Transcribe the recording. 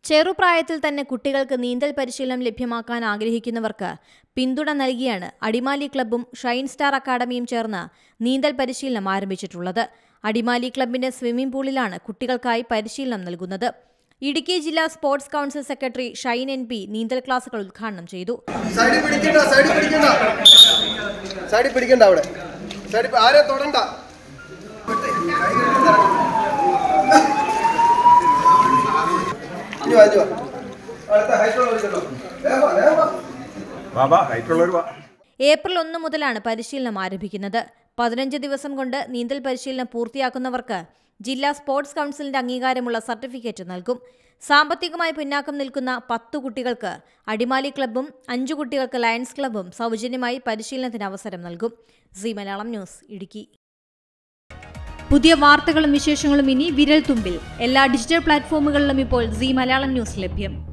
ചെറുപ്രായത്തിൽ തന്നെ കുട്ടികൾക്ക് നീന്തൽ പരിശീലനം ലഭ്യമാക്കാൻ ആഗ്രഹിക്കുന്നവർക്ക് പിന്തുണ നൽകിയാണ് അടിമാലി ക്ലബ്ബും ഷൈൻ സ്റ്റാർ അക്കാദമിയും ചേർന്ന് നീന്തൽ പരിശീലനം ആരംഭിച്ചിട്ടുള്ളത്. അടിമാലി ക്ലബ്ബിന്റെ സ്വിമ്മിംഗ് പൂളിലാണ് കുട്ടികൾക്കായി പരിശീലനം നൽകുന്നത്. ഇടുക്കി ജില്ലാ sports council secretary shine NP നീന്തൽ ക്ലാസുകൾ ഉദ്ഘാടനം ചെയ്തു. ഏപ്രിൽ 1 മുതലാണ് പരിശീലനം ആരംഭിക്കുന്നത്. 15 ദിവസം കൊണ്ട് നീന്തൽ പരിശീലനം പൂർത്തിയാക്കുന്നവർക്ക് ജില്ലാ സ്പോർട്സ് കൌൺസിലിന്റെ അംഗീകാരമുള്ള സർട്ടിഫിക്കറ്റ് നൽകും. സാമ്പത്തികമായി പിന്നാക്കം നിൽക്കുന്ന 10 കുട്ടികൾക്ക് അടിമാലി ക്ലബ്ബും 5 കുട്ടികൾക്ക് ലയൺസ് ക്ലബ്ബും സൗജന്യമായി പരിശീലനത്തിന് അവസരം നൽകും. C Malayalam news, Idukki. പുതിയ വാർത്തകളും വിശേഷങ്ങളും ഇനി വിരൽ തുമ്പിൽ. എല്ലാ ഡിജിറ്റൽ പ്ലാറ്റ്ഫോമുകളിലും ഇപ്പോൾ സി മലയാളം ന്യൂസ് ലഭ്യം.